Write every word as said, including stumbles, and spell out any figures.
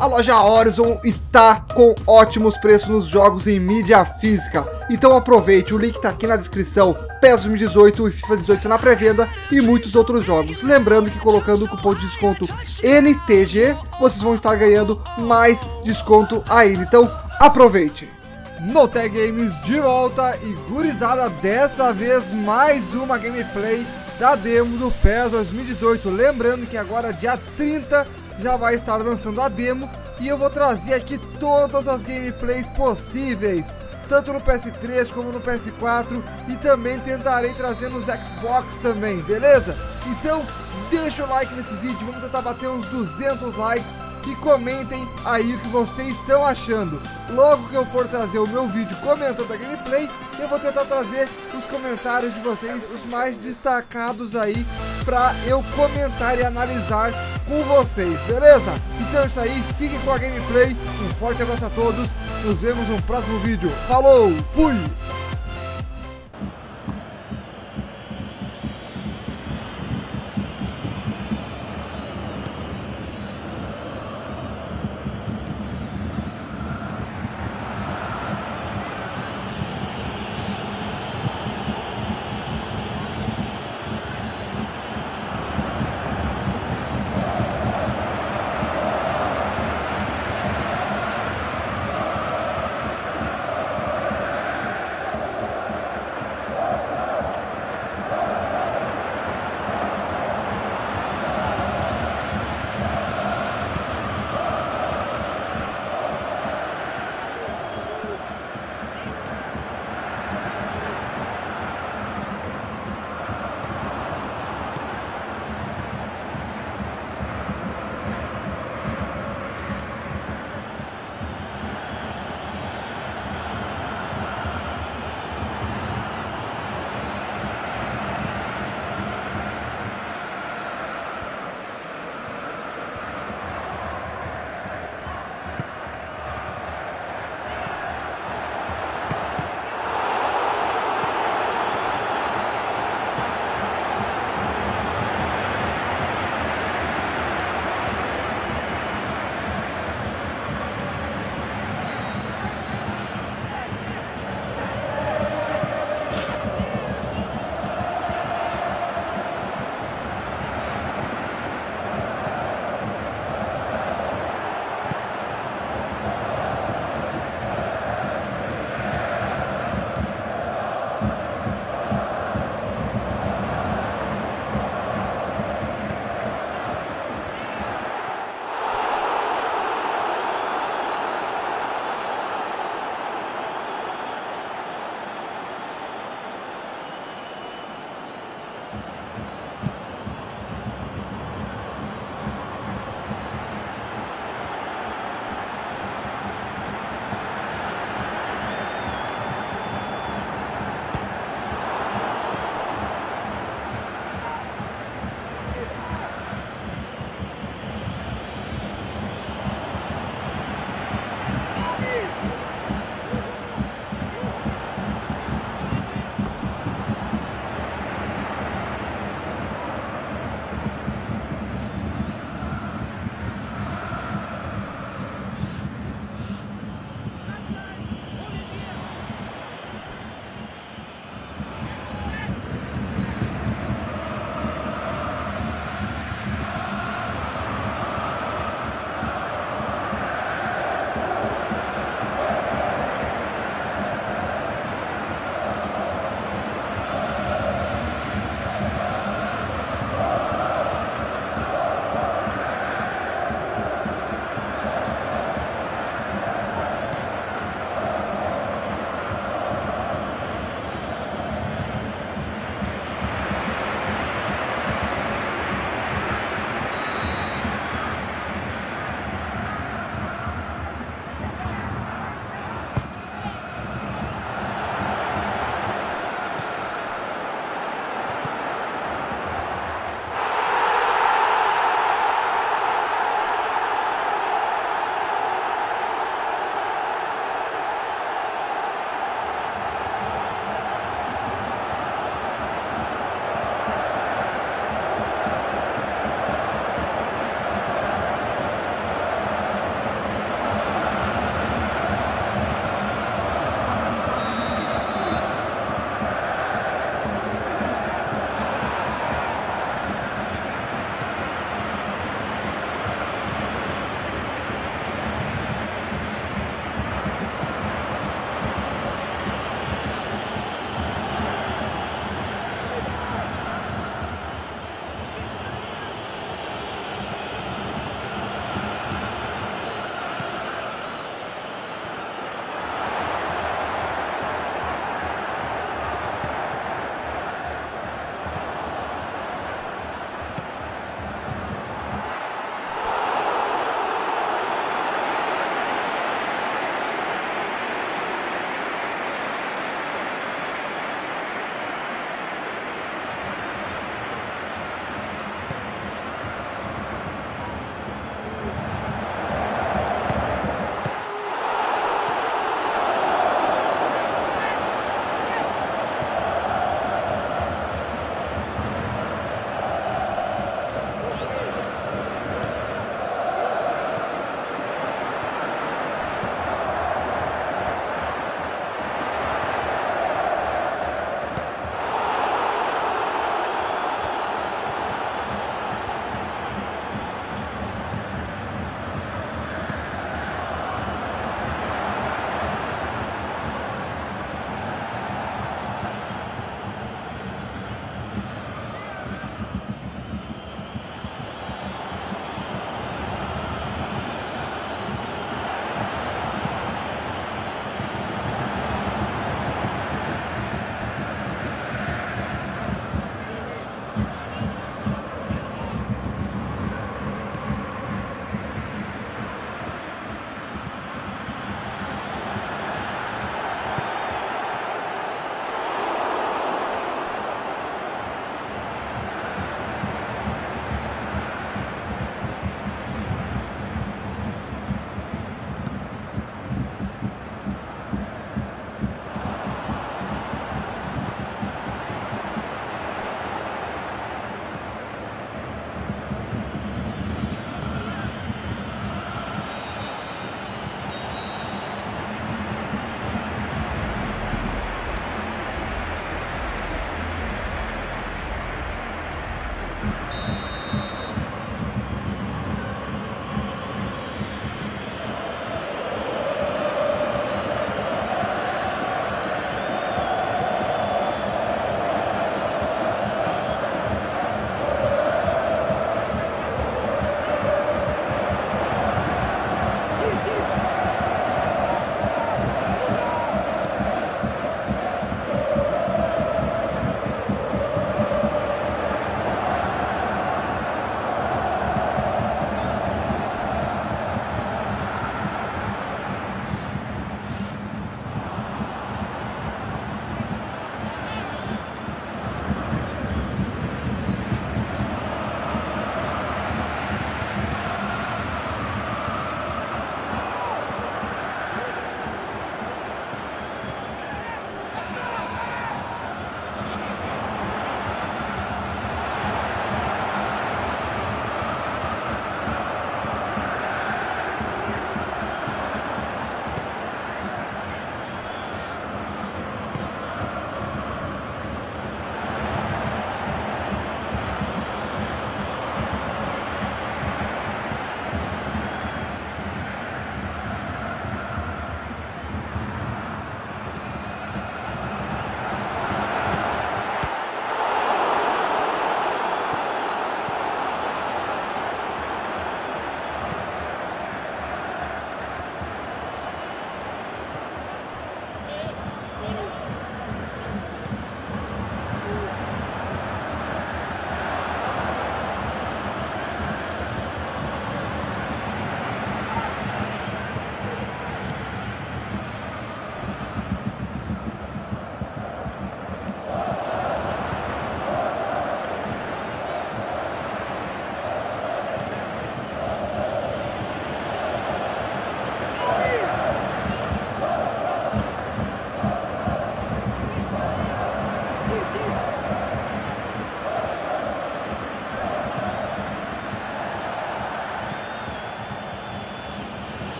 A loja Horizon está com ótimos preços nos jogos em mídia física. Então aproveite, o link está aqui na descrição. P E S dois mil e dezoito e FIFA dezoito na pré-venda e muitos outros jogos. Lembrando que colocando o cupom de desconto N T G, vocês vão estar ganhando mais desconto ainda. Então aproveite. NoTag Games de volta e gurizada, dessa vez mais uma gameplay da demo do P E S dois mil e dezoito. Lembrando que agora dia trinta já vai estar lançando a demo e eu vou trazer aqui todas as gameplays possíveis, tanto no P S três como no P S quatro, e também tentarei trazer nos Xbox também, beleza? Então deixa o like nesse vídeo, vamos tentar bater uns duzentos likes e comentem aí o que vocês estão achando. Logo que eu for trazer o meu vídeo comentando a gameplay, eu vou tentar trazer os comentários de vocês, os mais destacados aí, pra eu comentar e analisar com vocês, beleza? Então é isso aí, fiquem com a gameplay, um forte abraço a todos, nos vemos no próximo vídeo, falou, fui!